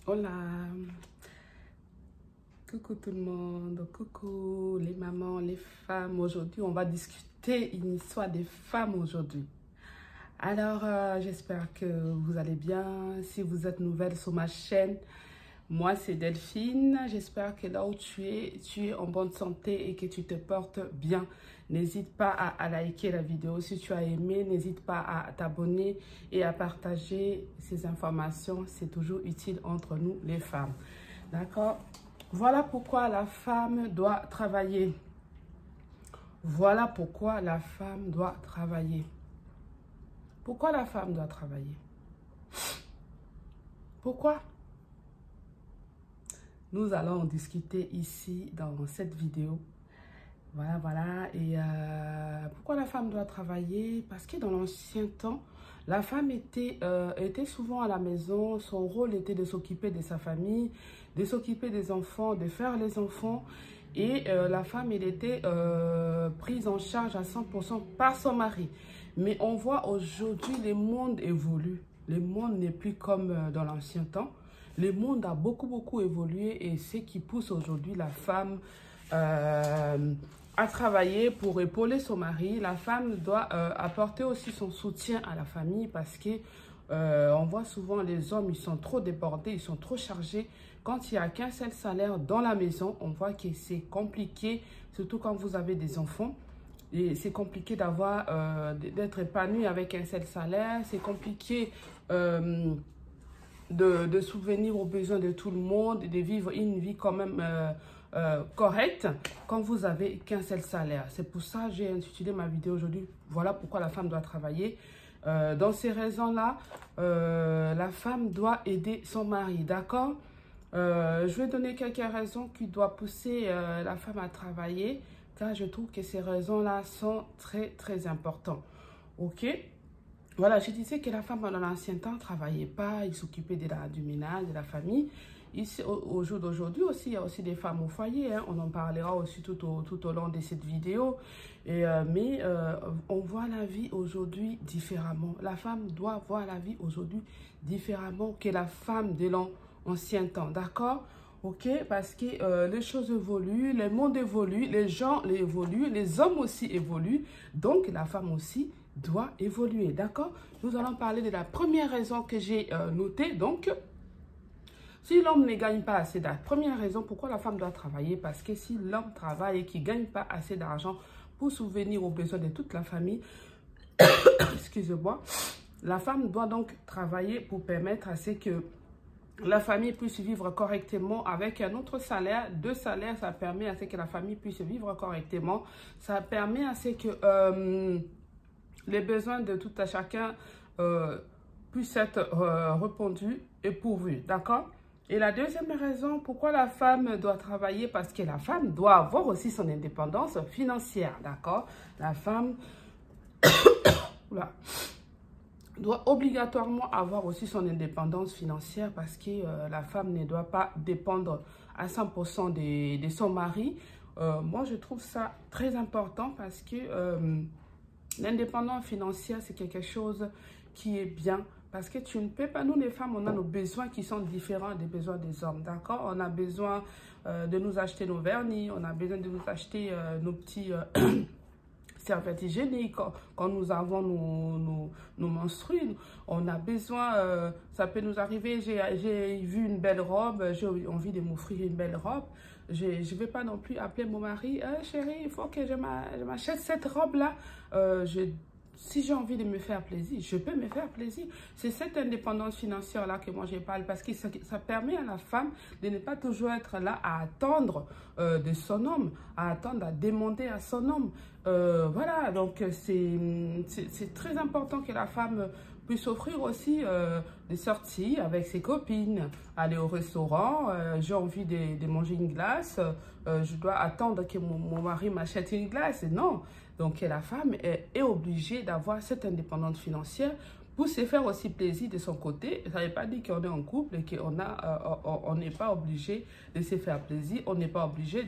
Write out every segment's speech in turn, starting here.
Hola, coucou tout le monde, coucou les mamans, les femmes. Aujourd'hui, on va discuter une histoire des femmes aujourd'hui. Alors, j'espère que vous allez bien. Si vous êtes nouvelle sur ma chaîne, moi c'est Delphine. J'espère que là où tu es en bonne santé et que tu te portes bien. N'hésite pas à liker la vidéo si tu as aimé. N'hésite pas à t'abonner et à partager ces informations. C'est toujours utile entre nous les femmes. D'accord? Voilà pourquoi la femme doit travailler. Voilà pourquoi la femme doit travailler. Pourquoi la femme doit travailler? Pourquoi? Nous allons en discuter ici dans cette vidéo. Voilà. Et pourquoi la femme doit travailler? Parce que dans l'ancien temps, la femme était souvent à la maison. Son rôle était de s'occuper de sa famille, de s'occuper des enfants, de faire les enfants. Et la femme, elle était prise en charge à 100% par son mari. Mais on voit aujourd'hui, le monde évolue. Le monde n'est plus comme dans l'ancien temps. Le monde a beaucoup évolué et ce qui pousse aujourd'hui la femme à travailler pour épauler son mari. La femme doit apporter aussi son soutien à la famille parce que on voit souvent les hommes, ils sont trop débordés, ils sont trop chargés. Quand il n'y a qu'un seul salaire dans la maison, on voit que c'est compliqué, surtout quand vous avez des enfants. Et c'est compliqué d'être épanoui avec un seul salaire. C'est compliqué de souvenir aux besoins de tout le monde et de vivre une vie quand même correcte quand vous avez qu'un seul salaire. C'est pour ça que j'ai intitulé ma vidéo aujourd'hui. Voilà pourquoi la femme doit travailler. Dans ces raisons-là, la femme doit aider son mari, d'accord? Je vais donner quelques raisons qui doivent pousser la femme à travailler, car je trouve que ces raisons-là sont très importantes. Ok? Voilà, je disais que la femme dans l'ancien temps ne travaillait pas, il s'occupait du ménage, de la famille. Ici, au jour d'aujourd'hui aussi, il y a aussi des femmes au foyer, hein. On en parlera aussi tout au long de cette vidéo. Mais on voit la vie aujourd'hui différemment. La femme doit voir la vie aujourd'hui différemment que la femme de l'ancien temps, d'accord? Ok, parce que les choses évoluent, le monde évolue, les gens évoluent, les hommes aussi évoluent. Donc, la femme aussi doit évoluer, d'accord? Nous allons parler de la première raison que j'ai notée. Donc, si l'homme ne gagne pas assez d'argent, première raison pourquoi la femme doit travailler, parce que si l'homme travaille et qu'il ne gagne pas assez d'argent pour subvenir aux besoins de toute la famille, excusez-moi, la femme doit donc travailler pour permettre à ce que la famille puisse vivre correctement avec un autre salaire. 2 salaires, ça permet à ce que la famille puisse vivre correctement. Ça permet à ce que les besoins de tout à chacun puissent être répondus et pourvus, d'accord? Et la deuxième raison pourquoi la femme doit travailler, parce que la femme doit avoir aussi son indépendance financière, d'accord? La femme doit obligatoirement avoir aussi son indépendance financière parce que la femme ne doit pas dépendre à 100% de son mari. Moi, je trouve ça très important parce que l'indépendance financière, c'est quelque chose qui est bien. Parce que tu ne peux pas, nous les femmes, on a nos besoins qui sont différents des besoins des hommes, d'accord? On a besoin de nous acheter nos vernis, on a besoin de nous acheter nos petits serviettes hygiéniques quand nous avons nos menstrues. On a besoin, ça peut nous arriver, j'ai vu une belle robe, j'ai envie de m'offrir une belle robe. Je ne vais pas non plus appeler mon mari, chérie, il faut que je m'achète cette robe-là. Si j'ai envie de me faire plaisir, je peux me faire plaisir. C'est cette indépendance financière-là que moi je parle parce que ça permet à la femme de ne pas toujours être là à attendre de son homme, à attendre, à demander à son homme. Voilà, donc c'est très important que la femme puisse offrir aussi des sorties avec ses copines, aller au restaurant, j'ai envie de manger une glace, je dois attendre que mon mari m'achète une glace. Non. Donc, la femme est obligée d'avoir cette indépendance financière pour se faire aussi plaisir de son côté. Ça ne veut pas dire qu'on est en couple et qu'on n'est pas obligé de se faire plaisir. On n'est pas obligé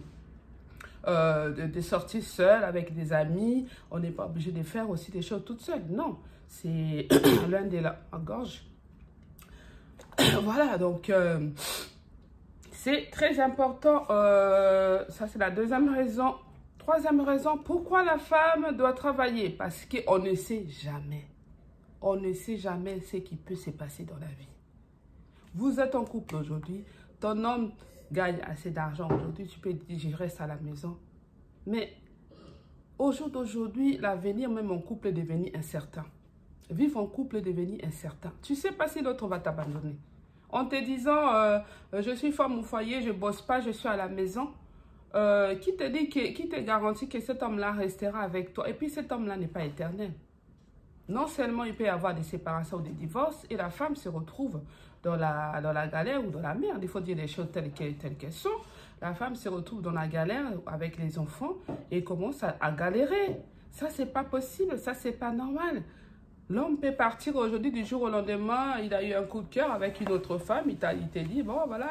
de sortir seul avec des amis. On n'est pas obligé de faire aussi des choses toute seule. Non, c'est l'un de la gorge. Voilà, donc c'est très important. Ça, c'est la deuxième raison. Troisième raison, pourquoi la femme doit travailler? Parce qu'on ne sait jamais. On ne sait jamais ce qui peut se passer dans la vie. Vous êtes en couple aujourd'hui, ton homme gagne assez d'argent aujourd'hui, tu peux dire je reste à la maison. Mais au jour d'aujourd'hui, l'avenir même en couple est devenu incertain. Vivre en couple est devenu incertain. Tu ne sais pas si l'autre va t'abandonner. En te disant, je suis femme au foyer, je ne bosse pas, je suis à la maison. Qui te dit qui te garantit que cet homme-là restera avec toi? Et puis cet homme-là n'est pas éternel. Non seulement il peut y avoir des séparations ou des divorces, et la femme se retrouve dans la galère ou dans la merde. Il faut dire les choses telles qu'elles sont. La femme se retrouve dans la galère avec les enfants et commence à galérer. Ça, c'est pas possible. Ça, c'est pas normal. L'homme peut partir aujourd'hui du jour au lendemain. Il a eu un coup de cœur avec une autre femme. Il te dit, bon, voilà,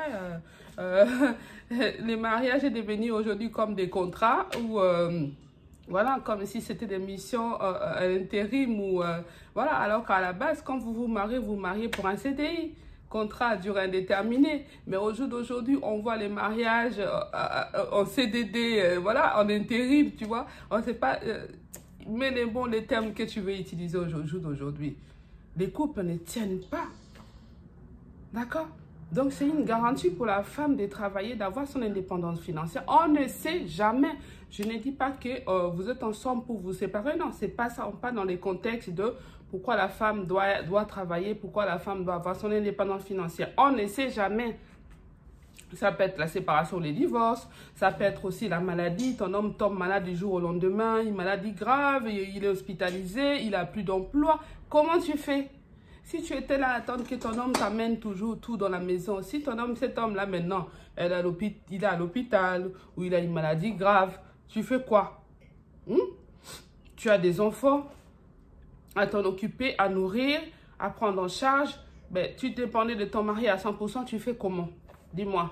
les mariages est devenu aujourd'hui comme des contrats où... voilà, comme si c'était des missions à l'intérim ou voilà, alors qu'à la base, quand vous vous mariez pour un CDI, contrat à durée indéterminée. Mais au jour d'aujourd'hui, on voit les mariages en CDD, voilà, en intérim, tu vois. On ne sait pas, mais les termes que tu veux utiliser au jour d'aujourd'hui. Les couples ne tiennent pas. D'accord? Donc, c'est une garantie pour la femme de travailler, d'avoir son indépendance financière. On ne sait jamais. Je ne dis pas que vous êtes ensemble pour vous séparer. Non, c'est pas ça. On parle dans les contextes de pourquoi la femme doit travailler, pourquoi la femme doit avoir son indépendance financière. On ne sait jamais. Ça peut être la séparation, les divorces. Ça peut être aussi la maladie. Ton homme tombe malade du jour au lendemain. Une maladie grave. Il est hospitalisé. Il n'a plus d'emploi. Comment tu fais? Si tu étais là à attendre que ton homme t'amène toujours tout dans la maison, si ton homme, cet homme-là maintenant, il est à l'hôpital ou il a une maladie grave, tu fais quoi? Tu as des enfants à t'en occuper, à nourrir, à prendre en charge. Ben, tu dépendais de ton mari à 100%, tu fais comment? Dis-moi.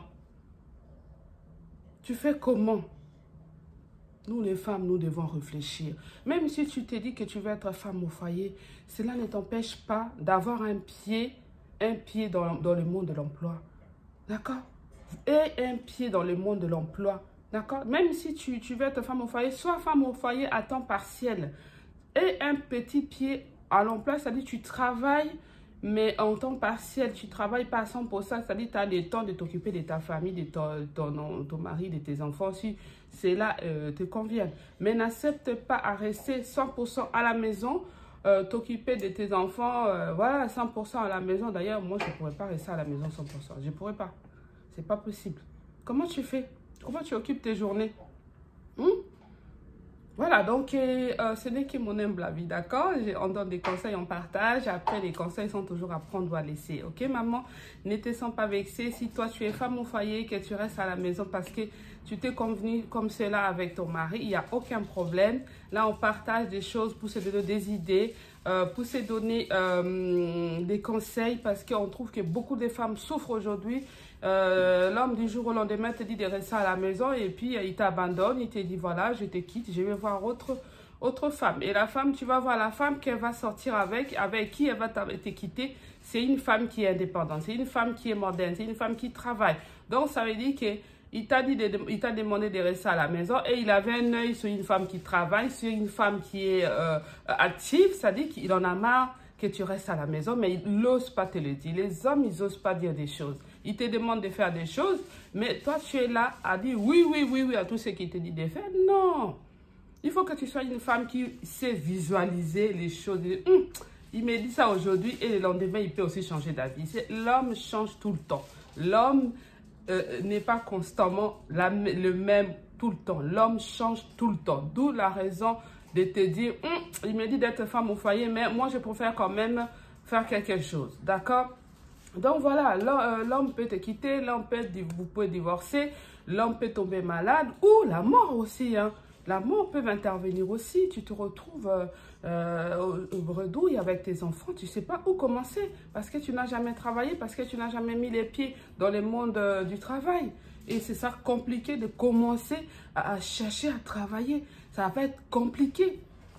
Tu fais comment? Nous, les femmes, nous devons réfléchir. Même si tu te dis que tu veux être femme au foyer, cela ne t'empêche pas d'avoir un pied dans le monde de l'emploi. D'accord? Et un pied dans le monde de l'emploi. D'accord? Même si tu veux être femme au foyer, sois femme au foyer à temps partiel. Et un petit pied à l'emploi, c'est-à-dire tu travailles, mais en temps partiel, tu ne travailles pas à 100%, c'est-à-dire tu as le temps de t'occuper de ta famille, de ton mari, de tes enfants, si cela te convient. Mais n'accepte pas à rester 100% à la maison, t'occuper de tes enfants, voilà, 100% à la maison. D'ailleurs, moi, je ne pourrais pas rester à la maison 100%. Je ne pourrais pas. Ce n'est pas possible. Comment tu fais? Comment tu occupes tes journées? Voilà, donc ce n'est que mon humble avis, d'accord? On donne des conseils, on partage. Après, les conseils sont toujours à prendre ou à laisser. Ok, maman? Ne te sens pas vexée. Si toi, tu es femme au foyer, que tu restes à la maison parce que tu t'es convenu comme cela avec ton mari, il n'y a aucun problème. Là, on partage des choses pour se donner des idées, pour se donner des conseils parce qu'on trouve que beaucoup de femmes souffrent aujourd'hui. L'homme du jour au lendemain te dit de rester à la maison et puis il t'abandonne, il te dit voilà, je te quitte, je vais voir autre femme. Et la femme, tu vas voir la femme qu'elle va sortir avec qui elle va te quitter. C'est une femme qui est indépendante, c'est une femme qui est moderne, c'est une femme qui travaille. Donc ça veut dire que il t'a demandé de rester à la maison et il avait un œil sur une femme qui travaille, sur une femme qui est active. Ça dit qu'il en a marre que tu restes à la maison, mais il n'ose pas te le dire. Les hommes, ils n'osent pas dire des choses. Ils te demandent de faire des choses, mais toi, tu es là à dire oui, oui, oui, oui à tout ce qu'il te dit de faire. Non. Il faut que tu sois une femme qui sait visualiser les choses. Il me dit ça aujourd'hui et le lendemain, il peut aussi changer d'avis. L'homme change tout le temps. L'homme n'est pas constamment le même tout le temps. L'homme change tout le temps. D'où la raison de te dire, il me dit d'être femme au foyer, mais moi, je préfère quand même faire quelque chose. D'accord? Donc voilà, l'homme peut te quitter, vous pouvez divorcer, l'homme peut tomber malade ou la mort aussi. Hein. La mort peut intervenir aussi. Tu te retrouves au bredouille avec tes enfants. Tu ne sais pas où commencer parce que tu n'as jamais travaillé, parce que tu n'as jamais mis les pieds dans le monde du travail. Et c'est ça compliqué de commencer à chercher à travailler. Ça va être compliqué.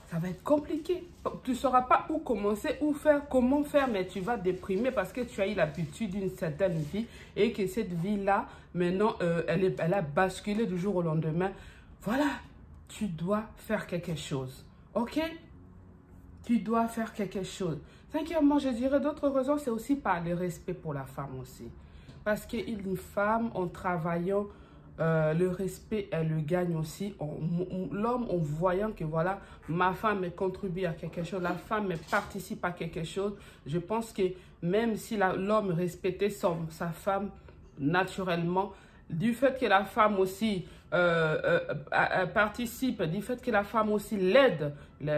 ça va être compliqué. Tu ne sauras pas où commencer, où faire, comment faire, mais tu vas déprimer parce que tu as eu l'habitude d'une certaine vie et que cette vie-là, maintenant, elle a basculé du jour au lendemain. Voilà, tu dois faire quelque chose, ok? Tu dois faire quelque chose. Cinquièmement, je dirais d'autres raisons, c'est aussi par le respect pour la femme aussi. Parce qu'une femme, en travaillant, le respect, elle le gagne aussi. L'homme, en voyant que voilà, ma femme contribue à quelque chose, la femme participe à quelque chose, je pense que même si l'homme respectait sa femme naturellement, du fait que la femme aussi participe, du fait que la femme aussi l'aide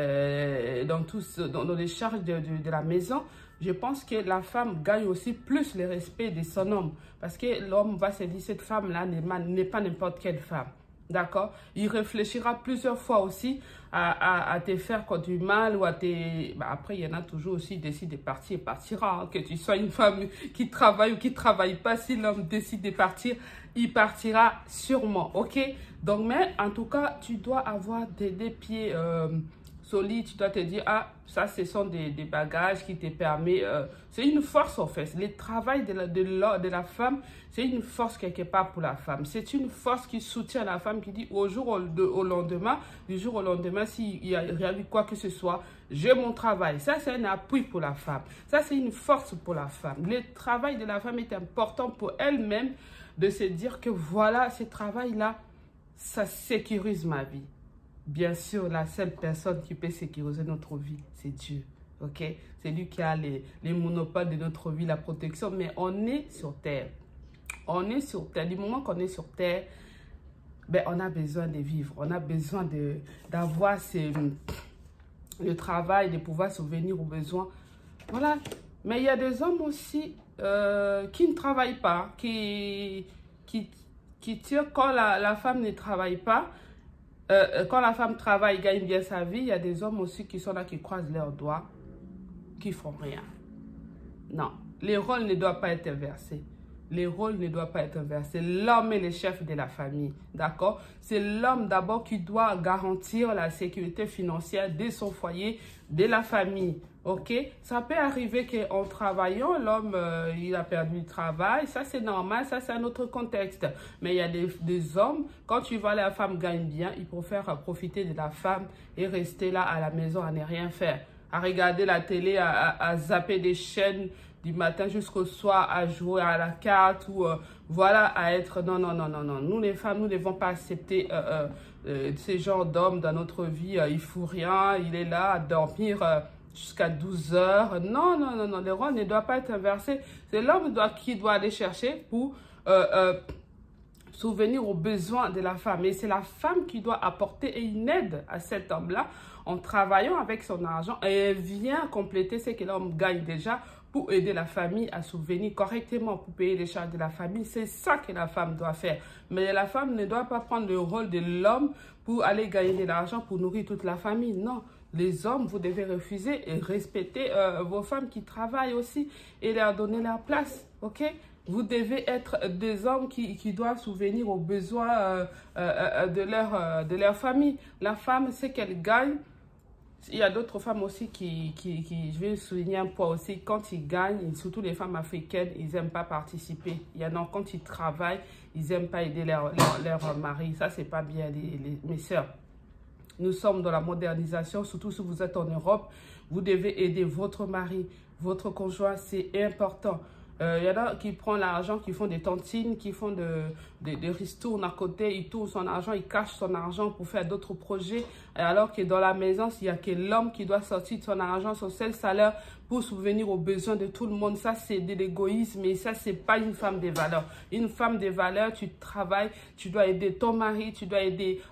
dans les charges de la maison, je pense que la femme gagne aussi plus le respect de son homme. Parce que l'homme va se dire, cette femme-là n'est pas n'importe quelle femme. D'accord? Il réfléchira plusieurs fois aussi à te faire du mal ou à te... Bah, après, il y en a toujours aussi qui décident de partir et partira. Hein. Que tu sois une femme qui travaille ou qui ne travaille pas, si l'homme décide de partir, il partira sûrement. Ok? Donc, mais en tout cas, tu dois avoir des pieds solides. Tu dois te dire, ah, ça, ce sont des bagages qui te permettent... c'est une force en fait. Le travail de la femme, c'est une force quelque part pour la femme. C'est une force qui soutient la femme, qui dit au lendemain, du jour au lendemain, s'il y a eu quoi que ce soit, j'ai mon travail. Ça, c'est un appui pour la femme. Ça, c'est une force pour la femme. Le travail de la femme est important pour elle-même de se dire que voilà, ce travail-là, ça sécurise ma vie. Bien sûr, la seule personne qui peut sécuriser notre vie, c'est Dieu. Ok? C'est lui qui a les monopoles de notre vie, la protection. Mais on est sur terre. On est sur terre. Du moment qu'on est sur terre, ben, on a besoin de vivre. On a besoin d'avoir le travail, de pouvoir subvenir aux besoins. Voilà. Mais il y a des hommes aussi qui ne travaillent pas, qui tirent quand la femme ne travaille pas. Quand la femme travaille, gagne bien sa vie, il y a des hommes aussi qui sont là, qui croisent leurs doigts, qui font rien. Non, les rôles ne doivent pas être inversés. Les rôles ne doivent pas être inversés. L'homme est le chef de la famille, d'accord? C'est l'homme d'abord qui doit garantir la sécurité financière de son foyer, de la famille, ok? Ça peut arriver qu'en travaillant, l'homme, il a perdu le travail. Ça, c'est normal, ça, c'est un autre contexte. Mais il y a des hommes, quand tu vois la femme gagne bien, ils préfèrent profiter de la femme et rester là à la maison à ne rien faire. À regarder la télé, à zapper des chaînes, du matin jusqu'au soir, à jouer à la carte ou voilà, à être... Non, non, non, non, non. Nous, les femmes, nous ne devons pas accepter ces genres d'hommes dans notre vie. Il ne fout rien, il est là à dormir jusqu'à 12 heures. Non, non, non, non. Les rôles ne doivent pas être inversés. C'est l'homme qui doit aller chercher pour souvenir aux besoins de la femme. Et c'est la femme qui doit apporter une aide à cet homme-là en travaillant avec son argent. Et elle vient compléter ce que l'homme gagne déjà pour aider la famille à subvenir correctement, pour payer les charges de la famille. C'est ça que la femme doit faire. Mais la femme ne doit pas prendre le rôle de l'homme pour aller gagner de l'argent pour nourrir toute la famille. Non, les hommes, vous devez refuser et respecter vos femmes qui travaillent aussi et leur donner leur place, ok? Vous devez être des hommes qui doivent subvenir aux besoins de leur famille. La femme, c'est qu'elle gagne. Il y a d'autres femmes aussi je vais souligner un point aussi, quand ils gagnent, surtout les femmes africaines, ils n'aiment pas participer. Il y en a, quand ils travaillent, ils n'aiment pas aider leur mari. Ça, c'est pas bien, mes sœurs. Nous sommes dans la modernisation, surtout si vous êtes en Europe, vous devez aider votre mari, votre conjoint, c'est important. Il y en a qui prennent l'argent, qui font des tontines, qui font des ristournes à côté, ils tournent son argent, ils cachent son argent pour faire d'autres projets. Alors que dans la maison, s'il n'y a que l'homme qui doit sortir de son argent, son seul salaire pour subvenir aux besoins de tout le monde, ça c'est de l'égoïsme et ça c'est pas une femme des valeurs. Une femme des valeurs, tu travailles, tu dois aider ton mari, tu dois aider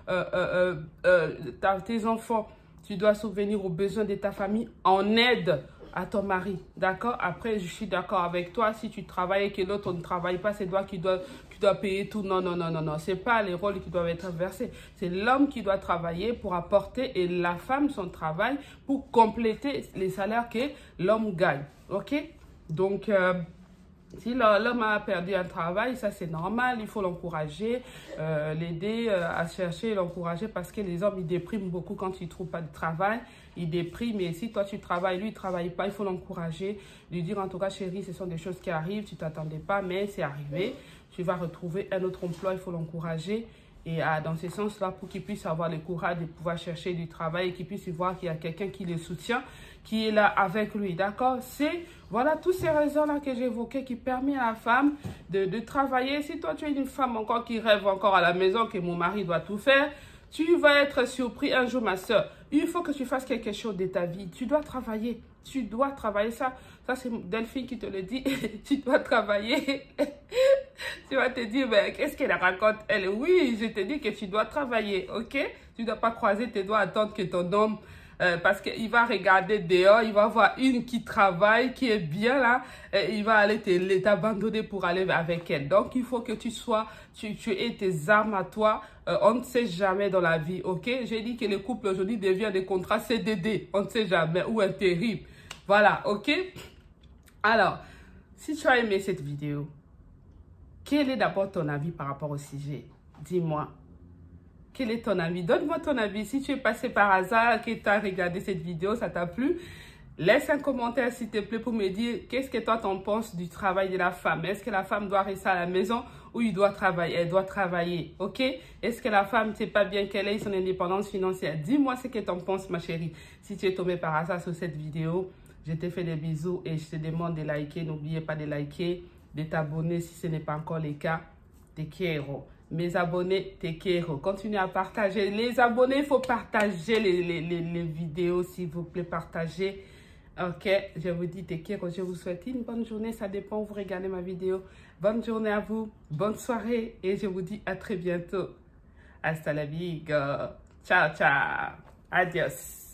tes enfants, tu dois subvenir aux besoins de ta famille en aide à ton mari, d'accord? Après, je suis d'accord avec toi, si tu travailles et que l'autre ne travaille pas, c'est toi qui dois payer tout. Non, non, non, non, non, c'est pas les rôles qui doivent être inversés. C'est l'homme qui doit travailler pour apporter et la femme son travail pour compléter les salaires que l'homme gagne, ok? Donc, Si l'homme a perdu un travail, ça c'est normal, il faut l'encourager, l'aider à chercher, l'encourager parce que les hommes, ils dépriment beaucoup quand ils ne trouvent pas de travail. Ils dépriment et si toi tu travailles, lui il ne travaille pas, il faut l'encourager, lui dire en tout cas chérie, ce sont des choses qui arrivent, tu ne t'attendais pas mais c'est arrivé. Tu vas retrouver un autre emploi, il faut l'encourager. Et dans ce sens-là, pour qu'il puisse avoir le courage de pouvoir chercher du travail et qu'il puisse voir qu'il y a quelqu'un qui le soutient, qui est là avec lui, d'accord? C'est, voilà, toutes ces raisons-là que j'ai évoquées qui permettent à la femme de travailler. Si toi, tu es une femme encore qui rêve encore à la maison, que mon mari doit tout faire, tu vas être surpris un jour, ma soeur. Il faut que tu fasses quelque chose de ta vie. Tu dois travailler. Tu dois travailler ça. Ça, c'est Delphine qui te le dit. Tu dois travailler. Tu vas te dire, mais qu'est-ce qu'elle raconte? Elle, oui, je te dis que tu dois travailler, ok? Tu ne dois pas croiser tes doigts, attendre que ton homme, parce qu'il va regarder dehors, il va voir une qui travaille, qui est bien là, et il va aller t'abandonner pour aller avec elle. Donc, il faut que tu aies tes armes à toi. On ne sait jamais dans la vie, ok? J'ai dit que le couple aujourd'hui devient des contrats CDD. On ne sait jamais, ou intérim. Voilà, ok? Alors, si tu as aimé cette vidéo, quel est d'abord ton avis par rapport au sujet? Dis-moi. Quel est ton avis? Donne-moi ton avis. Si tu es passé par hasard, que tu as regardé cette vidéo, ça t'a plu, laisse un commentaire s'il te plaît pour me dire qu'est-ce que toi t'en penses du travail de la femme. Est-ce que la femme doit rester à la maison ou il doit travailler? Elle doit travailler, ok? Est-ce que la femme, c'est pas bien qu'elle ait son indépendance financière? Dis-moi ce que t'en penses, ma chérie. Si tu es tombé par hasard sur cette vidéo, je te fais des bisous et je te demande de liker. N'oubliez pas de liker, de t'abonner si ce n'est pas encore le cas. Te quiero. Mes abonnés, te quiero. Continuez à partager. Les abonnés, il faut partager les vidéos, s'il vous plaît. Partagez. Ok, je vous dis te quiero. Je vous souhaite une bonne journée. Ça dépend où vous regardez ma vidéo. Bonne journée à vous. Bonne soirée. Et je vous dis à très bientôt. Hasta la viga. Ciao, ciao. Adios.